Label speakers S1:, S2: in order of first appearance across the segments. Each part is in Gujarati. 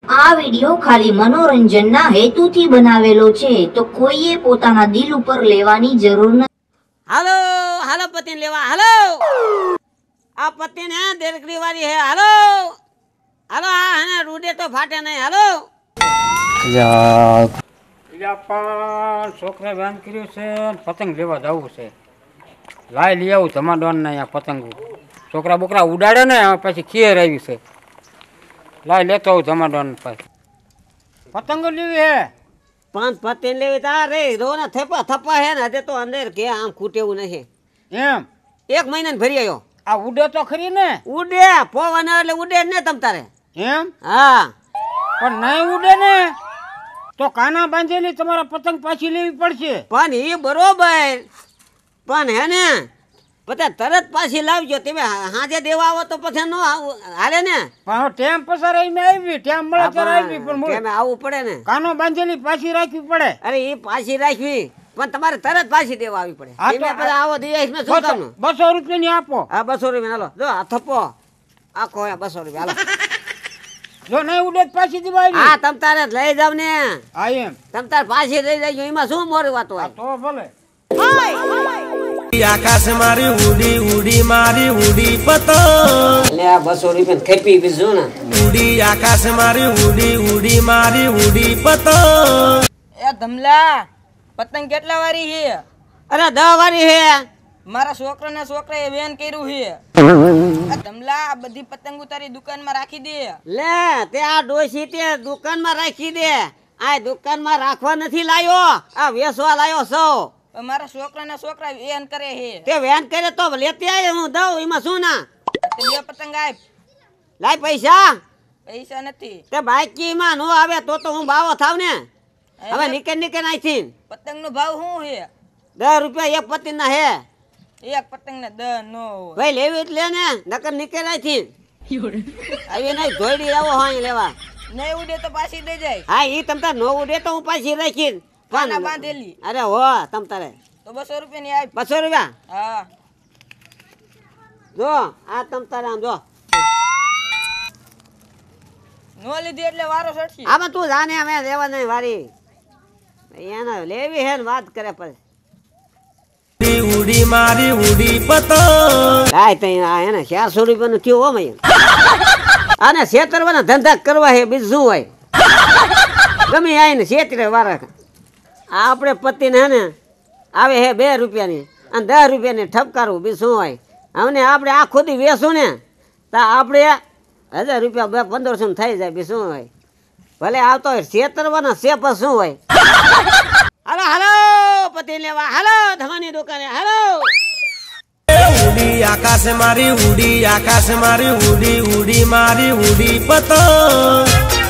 S1: આ વિડિયો ખાલી મનોરંજનના હેતુથી બનાવેલો છે, તો કોઈએ પોતાના દિલ ઉપર લેવાની જરૂર નથી.
S2: હાલો હાલો પતિને લેવા હાલો. આ પતિને દેરકડી વાળી હે. હાલો હાલો. આ હને રૂડે તો ફાટે નહીં. હાલો
S3: છોકરા બેન કર્યું છે, પતંગ લેવા જવું છે. લાઈ લઈ આવું ધમાડોન ને અહીંયા પતંગ. છોકરા બોકરા ઉડાડે ને પછી ખીર આવી છે. લાઈ લેતો આવું ધમાડોન પાસે. પતંગો લેવી હે
S2: પાંચ પતિને લેવી તારે રોના થપ્પા થપ્પા હે ને. હજે તો અંદર કે આમ ખૂટેવું નહીં.
S3: એમ
S2: 1 મહિનાને ભરી આવ્યો.
S3: આ ઉડે તો ખરી ને.
S2: ઉડે પવન એટલે ઉડે જ ને તમ તારે.
S3: એમ
S2: હા
S3: પણ નહીં ઉડે ને તો કાના બાંધેલી તમારા પતંગ પાછી લેવી પડશે.
S2: પણ એ બરોબર, પણ હે ને પછી તરત પાછી લાવજો. તમે હાજે દેવા આવો તો પછી નો હાલે ને.
S3: પણ ટેમ પસાર આવી ટેમ મળે ત્યારે આવી પણ
S2: આવવું પડે ને.
S3: કાનો બાંધેલી પાછી રાખવી પડે.
S2: અરે એ પાછી રાખવી પણ તમારે તરત પાછી દેવા આવી પડે. આવો દિવેશ માં શું કામનું?
S3: 200 રૂપિયાની આપો.
S2: હા 200 રૂપિયા હાલો. જો આ થપ્પો આખો 200 રૂપિયા હાલો.
S3: જો નહીં ઉડે પાછી દેવા આવી.
S2: હા તમ તારે લઈ જાવ ને.
S3: હા એમ
S2: તમ તારે પાછી લઈ જાય એમાં શું મોરી વાતો હોય.
S3: તો ભલે.
S4: આકાશ મારી ઉડી ઉડી મારી ઉડી પતંગ
S2: લે આ 200 રૂપિયા ખેપી બીજું ને.
S4: ઉડી આકાશ મારી ઉડી ઉડી મારી ઉડી પતંગ.
S5: એ ધમલા પતંગ કેટલા વારી છે?
S2: અરે 10 વારી હે.
S5: મારા છોકરાના છોકરાએ વેન કર્યું છે. આ ધમલા આ બધી પતંગો તારી દુકાનમાં રાખી દે.
S2: લે તે આ ડોસી તે દુકાનમાં રાખી દે. આ દુકાનમાં રાખવા નથી લાયો, આ વેચવા લાયો છો.
S5: મારા છોકરાના છોકરા વેન કરે છે.
S2: તે વેન કરે તો લેતી આય હું દઉં એમાં શું ના.
S5: તે 2 પતંગ આપ.
S2: લાય પૈસા.
S5: પૈસા નથી.
S2: તે બાઈકીમાં નો આવે તો હું બાવો થાવ ને. હવે નીકળ આઈથી.
S5: પતંગનો ભાવ શું છે?
S2: 10 રૂપિયા એક પતિના હે.
S5: એક પતંગને 10 નો હોય.
S2: ભાઈ લેવી એટલે ને નકર નીકળ આઈથી. આવી નહીં ધોઈડી આવો હોય લેવા.
S5: નહીં ઉડે તો પાછી દઈ જાય.
S2: હા ઈ તમ તાર નો ઉડે તો હું પાછી રાખી.
S5: કાના બાંધેલી.
S2: અરે હો તમ તારે
S5: તો 200 રૂપિયાની આપ.
S2: 200 રૂપિયા.
S5: હા
S2: જો આ તમ તારે આમ જો.
S5: નો લીધી એટલે વારો સડશે.
S2: આમાં તું જાને અમે લેવા નહીં વારી. એને લેવી હે ને વાત કરે પછી.
S4: ઉડી મારી ઉડી પતંગ.
S2: કાય તઈ આ એને 400 રૂપિયાનું થયું હો મય. આને છેતરવાના ધંધા કરવા હે બીજું શું હોય. ગમે આઈને છેતરે વારા. આપણે પતિને હે ને આવે હે 2 રૂપિયાની અને 10 રૂપિયાની ઠપકારવું બીજું શું હોય. અમને આપણે આ ખુદી વેચું ને તો આપણે 1000 રૂપિયા 1500 થઈ જાય બીજું શું હોય. ભલે આવતો હોય છેતરવાના શેપ શું હોય. હાલો હાલો પતિ લેવા હાલો ધમાની દુકાને હાલો.
S4: ઉડી આકાશ મારી ઉડી આકાશ મારી ઉડી ઉડી મારી ઉડી પતંગ.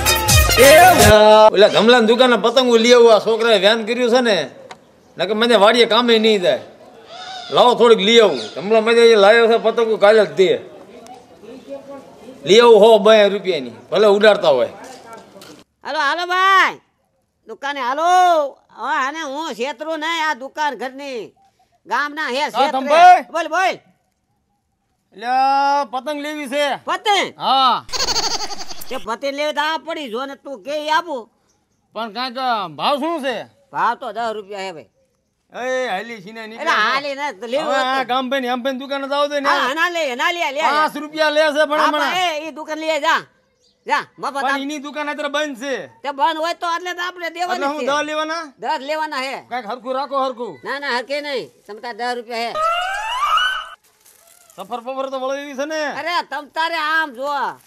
S6: ઓલા ગમલાની દુકાને પતંગો લઈ આવું. આ છોકરાએ વેન કર્યું છે ને નકર મને વાડીએ કામે નહીં જાય. લાવો થોડીક લઈ આવું. ગમલા મજા લાવ્યો છે પતંગો કાલે જ દે લઈ આવું 100-2 રૂપિયાની ભલે ઉડાડતા હોય.
S2: હાલો હાલો ભાઈ દુકાને હાલો. હા અને હું છેતરું નહીં. આ દુકાન ઘરની ગામના હે છેતરે. બોલ બોલ.
S3: એટલે પતંગ લેવી છે.
S2: પતંગ
S3: હા
S2: તે પતંગ લેવી તો આ પડી જો ને તું કે આપું.
S3: પણ કાંઈક ભાવ શું છે?
S2: ભાવ તો 10 રૂપિયા હે ભાઈ.
S3: એ હાલી છીને
S2: એટલે હાલી ને તો લેવું હોય તો.
S3: ગામ ભાઈ એમ ભાઈ દુકાને જાવ દે ને.
S2: હા ના લે ના લે લે
S3: 5 રૂપિયા લે છે ભણા
S2: એ દુકાન લઈ જા જા મફત.
S3: પણ એની દુકાન અત્યારે બંધ છે.
S2: તે બંધ હોય તો એટલે આપણે
S3: એટલે
S2: દેવાની
S3: હું
S2: છે.
S3: 10 લેવાના.
S2: 10 લેવાના હે.
S3: કાંઈક હરખું રાખો હરખું.
S2: ના ના હકે નહીં. તમતા 10 રૂપિયા હે.
S3: સફર પફર તો વળેવી છે ને.
S2: અરે તમ તારે આમ જો.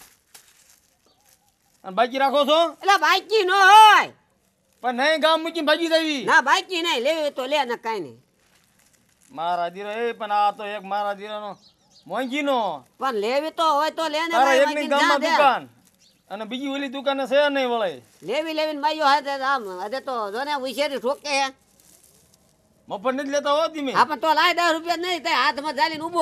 S3: અને બાકી રાખો છો?
S2: એટલે બાકી નો હોય.
S3: પણ નહીં ગામ મૂકીને ભાગી જાવી.
S2: ના બાકી નહીં લેવી તો લે ને કાઈ નહીં.
S3: મારા દીરો એ પણ આ તો એક મારા દીરાનો મોંઘીનો.
S2: પણ લેવી તો હોય તો લે ને
S3: તારા
S2: ભાઈ.
S3: એકની ગામમાં દુકાન અને બીજી ઓલી દુકાને છે નહીં વળે.
S2: લેવી લેવીને બાઈઓ હાથે આમ હજે તો જો ને ઉછેરી ઠોકે હે.
S3: મફત નથી લેતા હો ધીમે.
S2: હા પણ તો લાય 10 રૂપિયા નહીં થાય હાથમાં ચાલીને ઊભો.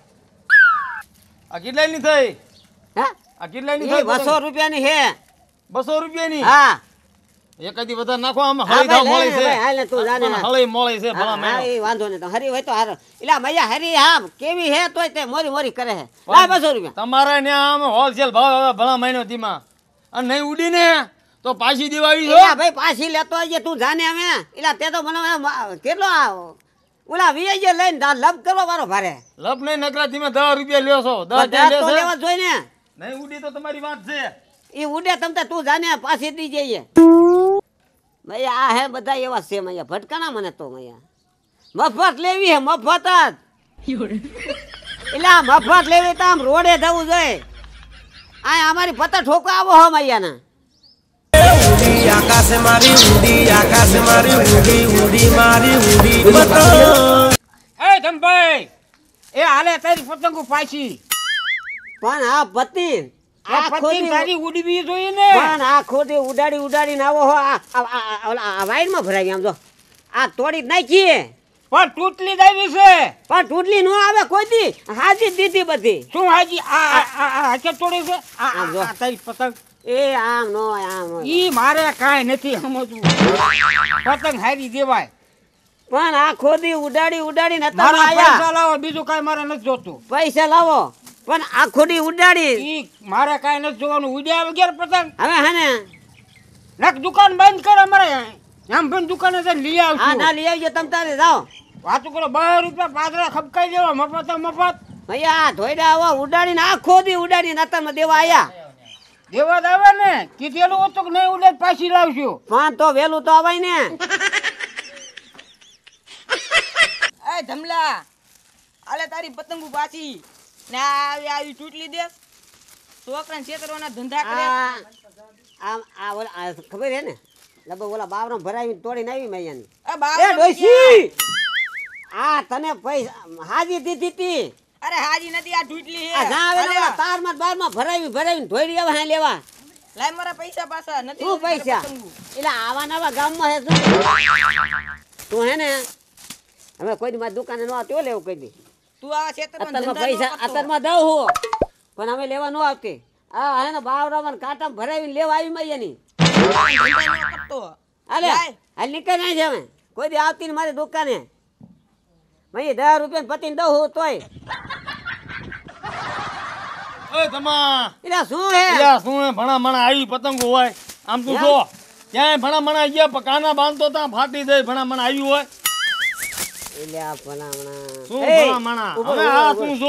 S3: આ કેટલાની થઈ?
S2: હા
S3: આ કેટલાની
S2: એ
S3: થઈ?
S2: 200 રૂપિયાની હે.
S3: 200 રૂપિયાની.
S2: હા
S3: એકાદી વધારે નાખો. આમાં હળી ધાવ મળે છે.
S2: હાલ ને તું જાને
S3: હળી મળે છે ભલા
S2: હા
S3: મેનો.
S2: એ વાંધો નહીં તો હરી હોય તો હાર. એટલે મૈયા હરી હા કેવી હે તોય તે મોરી મોરી કરે હે. લાય 200 રૂપિયા.
S3: તમારે ને આમ હોલસેલ ભાવ હવે ભલા મહિનો ધીમા
S6: અને નહીં ઉડીને તો પાછી દેવાવી
S2: એલા ભાઈ પાછી લેતો આવજે તું જાને અમે એલા તે તો મને કેટલો ઓલા વીએ લઈને લપ કરવા વારો ભારે
S6: લપ નહીં નકરા તમે 10 રૂપિયા લ્યો છો 10
S2: તો લેવા જોઈ ને
S6: નહીં ઉડી તો તમારી વાત છે
S2: એ ઉડે તમ તું જાને પાછી દી જઈએ ભાઈ આ હે બધા એવા છે મૈયા ભટકાના મને તો મૈયા મફત લેવી હે મફત જ એટલે આ મફત લેવી તો આમ રોડે જવું જોઈએ આ અમારી પત્તા ઠોકો આવો હો મૈયા ના
S4: ઉડી આકાશે મારી ઉડી આકાશે મારી ઉડી ઉડી મારી ઉડી પતંગ
S3: એ ધમભાઈ એ હાલે તારી પતંગો પાછી
S2: પણ આ પતિ
S3: આ પતંગ તારી ઉડવી જોઈએ ને
S2: પણ આ ખોટી ઉડાડી ઉડાડીને આવો હો આ વાઈરમાં ભરાઈ આમ જો આ તોડી જ નાખીએ
S3: પણ તૂટલી દાવી છે
S2: પણ તૂટલી નો આવે કોઈ દી હાજી દીધી બધી
S3: શું હાજી આ હાકે તોડી છે
S2: આમ જો.
S3: આ તારી પતંગ
S2: એ આમ નો
S3: ઈ મારે કાંઈ નથી સમજવું પતંગ હારી દેવાય
S2: પણ આ ખોદી ઉડાડી ઉડાડીને
S3: મારા
S2: અત્યારે
S3: પૈસા
S2: આયા
S3: લાવો બીજું કાંઈ મારે નથી જોતું
S2: પૈસા લાવો પણ આ ખોદી ઉડાડી
S3: ઈ મારે કાંઈ નથી જોવાનું ઉડ્યા વગેરે પતંગ
S2: હવે હે ને
S3: નક દુકાન બંધ કર અમારે આમ પણ દુકાને જઈને લઈ
S2: હા
S3: આવશું
S2: ના લઈ આવજો તમ તારે જાઓ
S3: વાતું કરો 2 રૂપિયા પાદરા ખપકાઈ દેવા મફત મફત
S2: ભૈયા ધોઈડા આવો ઉડાડીને આ ખોદી ઉડાડીને અત્યારમાં દેવા આયા
S3: દેવા જ આવે ને કીધેલું હતું કે નહીં ઉડે તો પાછી લાવશું
S2: પણ તો વેલું તો આવાય ને
S5: એ ધમલા આલે તારી પતંગો પાછી ને આવી ચૂંટલી દે છોકરાને છેતરવાના ધંધા કરે
S2: આમ આ ઓલા ખબર હે ને લગભગ ઓલા બાવરામ ભરાવીને તોડીને આવી મૈયાની
S5: એ બાપ
S2: એ ડોશી આ તને પૈસા હાજી દીધી તી
S5: અરે હાજી નથી આ ચૂંટલી
S2: આ
S5: હે
S2: જા આવે ને ઓલા તારમાં બારમાં ભરાવીને ધોઈ આવા હે લેવા
S5: લાય મારા પૈસા પાછા નથી
S2: શું પૈસા એટલે આવા નવા ગામમાં હે શું તું હે ને હવે કોઈ દી મારી દુકાને નો આવતી લેવું કહી દી
S5: તું આ છેતરવાનો
S2: અત્યારમાં
S5: ધંધા
S2: પૈસા અત્યારમાં દઉં હું પણ અમે લેવા ન આવતી આ હે ને બાવરામાં કાંટામાં ભરાવીને લેવા આવી મૈયાની
S5: કરતો
S2: અલે હાલ નીકળ નહીં છે અમે કોઈ દી આવતી ને મારી દુકાને મૈયા 10 રૂપિયા પતિને દઉં હું તોય
S6: ઓય તમા
S2: એટલે શું હે
S6: યા શું હે ભણા મણા આવી પતંગો હોય આમ તું જો ક્યાંય ભણા મણા ગયા કાના બાંધતો તા ફાટી દે ભણા મણા આવ્યું હોય
S2: એટલે આ ભલામણા
S6: શું ભલામણા? હવે આ શું છો?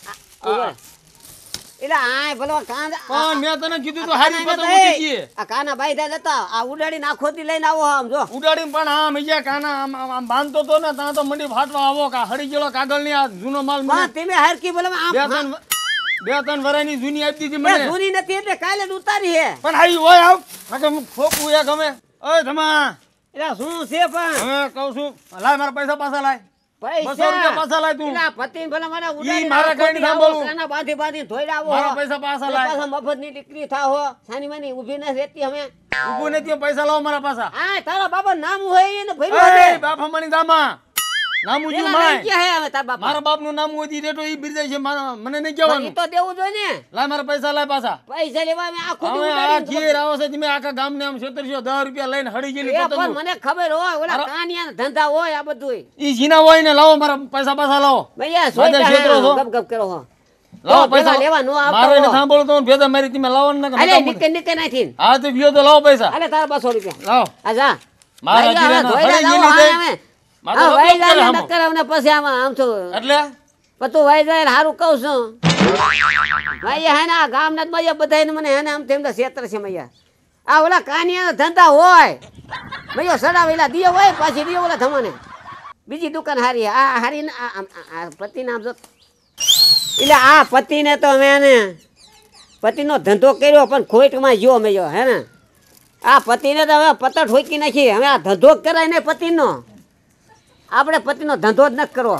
S2: એટલે આ ભલો કાંદા
S6: પણ મેં તને કીધું તો હારી પતંગ ઉડી ગઈ
S2: આ કાના બાઈ દા જતા આ ઉડાડી નાખોતી લઈને આવો આમ જો
S6: ઉડાડીને પણ આમ અહીંયા કાના આમ બાંધતો તો ને ત્યાં તો મંડી ફાટવા આવો કા હરી ગયેલો કાગળની આ જૂનો માલ મને
S2: પણ તમે હરકી બોલે આમ
S6: બે ત્રણ વરાની જૂની આપી દીધી
S2: એ
S6: મને
S2: જૂની નથી એટલે કાલે જ ઉતારી હે
S6: પણ આવી હોય આવ નકર હું ખોપું એક અમે ઓય ધમા
S2: એટલે શું છે પણ
S6: હવે કહું છું લાય મારા પૈસા પાછા લાય 200 રૂપિયા પાછા લાય તું
S2: એટલે પતિને ભલે મને ઉડાડી
S6: મારા
S2: નાખોતી
S6: કાંઈ
S2: આવો,
S6: સાંભળવું.
S2: કાના બાંધી બાંધી ધોઈ આવો
S6: મારા પૈસા પાછા લાય.
S2: પાછા મફતની દીકરી થા હો સાની માની ઊભી ન રહેતી અમે
S6: ઊભું નથી પૈસા લાવો મારા પાછા
S2: આ તારા બાબા નામ હોય એને ભર્યું
S6: એ બાપ હમણી દામા નામું જો માય
S2: ક્યાં હે હવે તારા બાપા
S6: મારા બાપનું નામ હોય દી રેટો ઈ બિરદાય છે મને નહીં
S2: ઈ
S6: કહેવાનું
S2: તો દેવું જોઈએ ને
S6: લાય મારા પૈસા લાય પાછા
S2: પૈસા લેવા અમે આખું દી
S6: હવે આ
S2: ઉડાડીને
S6: ઘેર આવો છે તમે આખા ગામને આમ 1710 રૂપિયા લઈને હળી ગયેલી
S2: એ પણ
S6: પતંગો
S2: મને ખબર હોય ઓલા કાનિયાના ધંધા હોય આ બધું
S6: ઈ જીના હોય ને લાવો મારા પૈસા પાછા લાવો
S2: ભૈયા
S6: બધા
S2: સોઈટા
S6: ક્ષેત્રો છો.
S2: ગપ ગપ કરો હો
S6: લાવો
S2: પેલા
S6: પૈસા
S2: લેવા નો આવતો
S6: મારે એને
S2: હો.
S6: સાંભળો તો ભેદા મારી તમે લાવો ને નકર
S2: અલે
S6: નકામું.
S2: નીકળ નીકળ નાખીને
S6: હા તો વ્યો તો લાવો પૈસા
S2: અલે તારા 200 રૂપિયા
S6: લાવો
S2: આ જા
S6: મારા
S2: ભાઈ,
S6: જીરાના
S2: હવે ધોઈડા
S6: હળી
S2: લાવો,
S6: ગયેલી
S2: હા,
S6: દે.
S2: અમે.
S6: માથે
S2: હા,
S6: રોટલો
S2: વહી જાય ને
S6: કરે હામો.
S2: નક્કર અમને પછી આમાં આમ તો
S6: એટલે
S2: તું વહી જાય સારું કહું છું ભાઈ હે ને આ ગામના જ મજા બધાને મને હે ને આમ તેમ તો ક્ષેત્ર છે મૈયા આ ઓલા કાનિયાના ધંધા હોય મૈયા સડાવેલા દિયો હોય પાછી દિયો ઓલા થમાને બીજી દુકાન હારી આ હારી ને આ પતિને આમ જો એટલે આ પતિને તો મેં ને પતિનો ધંધો કર્યો પણ ખોટમાં ગયો મૈયો હે ને આ પતિને તો હવે પતર ઠોકી નાખી હવે આ ધંધો જ કરાય ને પતિનો આપણે પતિનો ધંધો જ ન કરવો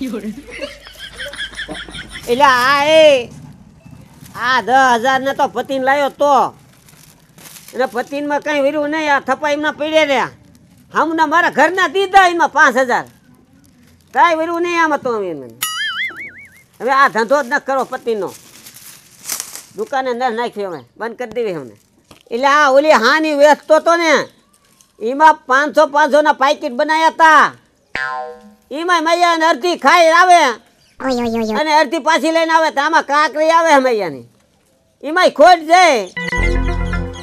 S2: એટલે આ 10,000 ને તો પતિને લાવ્યો તો અને પતિનમાં કઈ વર્યું નહીં આ થપા એમના પડ્યા રહ્યા હમણાં મારા ઘરના દીધા એમાં 5,000 કાંઈ વર્યું નહીં આમાં તો અમે હવે આ ધંધો જ ન કરો પતિનો દુકાને ન નાખ્યો અમે બંધ કરી દેવી અમને એટલે આ ઓલી હાની વેચતો તો ને એમાં 500 ના પાકીટ બનાવ્યા હતા એમાં મૈયા અડધી ખાઈ આવે અને અડધી પાછી લઈને આવે તો આમાં કાકરી આવે મૈયાની એમાં ખોટ જાય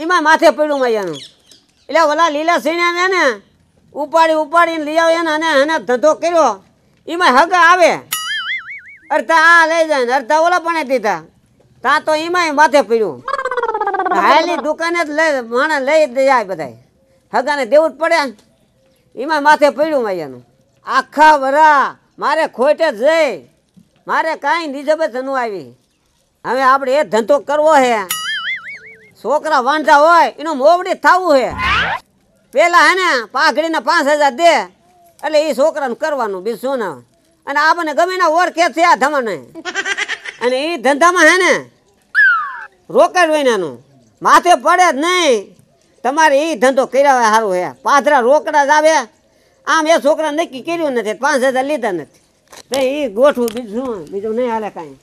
S2: એમાં માથે પડ્યું મૈયાનું. એટલે ઓલા લીલા સીણ્યાને ને ઉપાડીને લઈ આવે ને અને એને ધંધો કર્યો. એમાં હગા આવે અડધા આ લઈ જાય ને અડધા ઓલા પણ દીધા. ત્યાં તો એમાંય માથે પડ્યું. હાલી દુકાને જ લઈ માણસ લઈ જાય બધા. હગાને દેવું જ પડે. એમાં માથે પડ્યું મૈયાનું. આખા વરા મારે ખોટે જ જઈ મારે કાંઈ નિજબત ન આવી. હવે આપણે એ ધંધો કરવો હે. છોકરા વાંધા હોય એનું મોવડી થવું હે. પેલા હે ને પાઘડીને 5,000 દે એટલે એ છોકરાને કરવાનું બીજું શું ના. અને આપણને ગમે ના ઓળખે છે આ ધમાને. અને એ ધંધામાં હે ને રોકાડ હોય ને એનું માથે પડે જ નહીં. તમારે એ ધંધો કર્યા હોય સારું હે. પાથરા રોકડા જ આવે. આમ એ છોકરા નક્કી કર્યું નથી 5,000 લીધા નથી. તો એ ગોઠવું બીજું શું બીજું નહીં હાલે કાંઈ.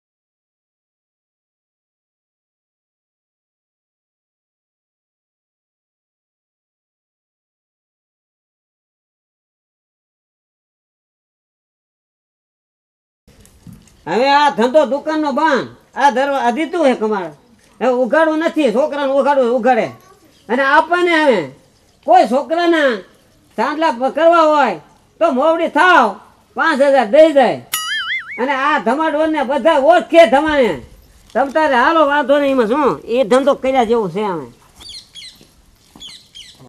S2: હવે આ ધંધો દુકાનનો બંધ. આ દરવાજા દીધું હે કમાડ. હવે ઉઘાડવું નથી. છોકરાને ઉઘાડવું ઉઘાડે. અને આપણને હવે કોઈ છોકરાના ચાંદલા કરવા હોય તો મોવડી થાવ 5,000 દઈ જાય. અને આ ધમાડોને બધા ઓળખે ધમાને. તમ તારે હાલો વાંધો નહીં. એમાં શું એ ધંધો કર્યા જેવું છે અમે.